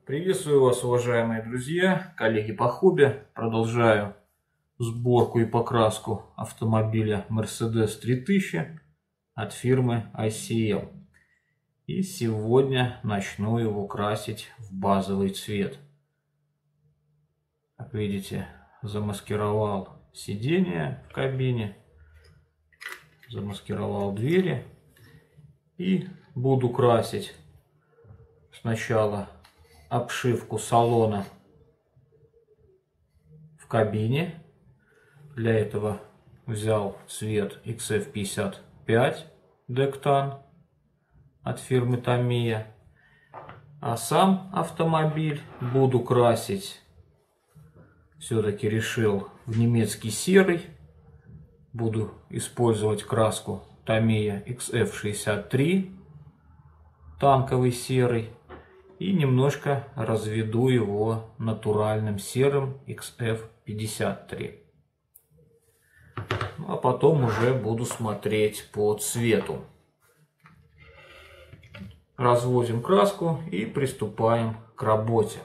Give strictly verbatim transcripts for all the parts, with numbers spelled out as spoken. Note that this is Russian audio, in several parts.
Приветствую вас, уважаемые друзья, коллеги по хобби. Продолжаю сборку и покраску автомобиля Mercedes три тысячи от фирмы ай си эл. И сегодня начну его красить в базовый цвет. Как видите, замаскировал сиденье в кабине, замаскировал двери и буду красить сначала обшивку салона в кабине. Для этого взял цвет икс эф пятьдесят пять Dectan от фирмы Tamiya. А сам автомобиль буду красить, все-таки решил, в немецкий серый. Буду использовать краску Tamiya икс эф шестьдесят три, танковый серый. И немножко разведу его натуральным серым икс эф пятьдесят три. Ну, а потом уже буду смотреть по цвету. Разводим краску и приступаем к работе.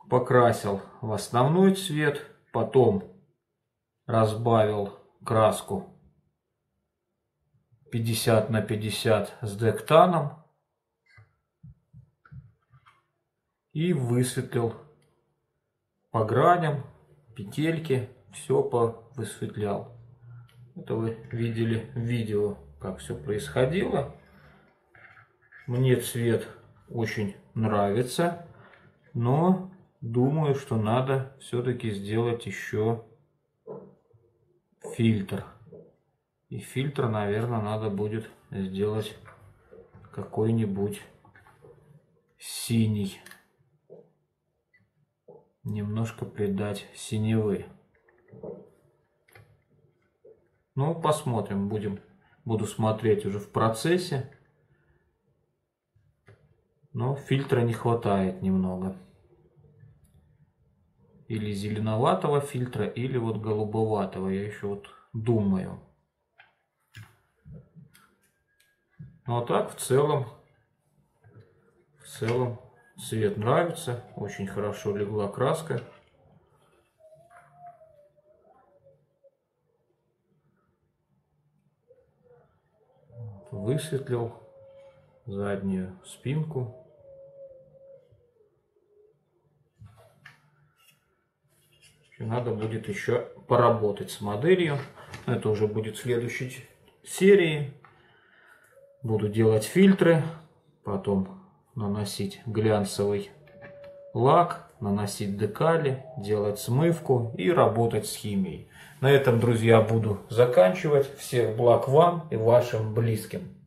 покрасил в основной цвет, потом разбавил краску пятьдесят на пятьдесят с дектаном и высветлил по граням, петельки, все повысветлял. Это вы видели в видео, как все происходило. Мне цвет очень нравится, но думаю, что надо все-таки сделать еще фильтр. И фильтр, наверное, надо будет сделать какой-нибудь синий. Немножко придать синевы. Ну, посмотрим, будем, буду смотреть уже в процессе. Но фильтра не хватает немного. Или зеленоватого фильтра, или вот голубоватого. Я еще вот думаю. Ну а так в целом, в целом цвет нравится. Очень хорошо легла краска. Высветлил заднюю спинку. Надо будет еще поработать с моделью. Это уже будет в следующей серии. Буду делать фильтры, потом наносить глянцевый лак, наносить декали, делать смывку и работать с химией. На этом, друзья, буду заканчивать. Всех благ вам и вашим близким.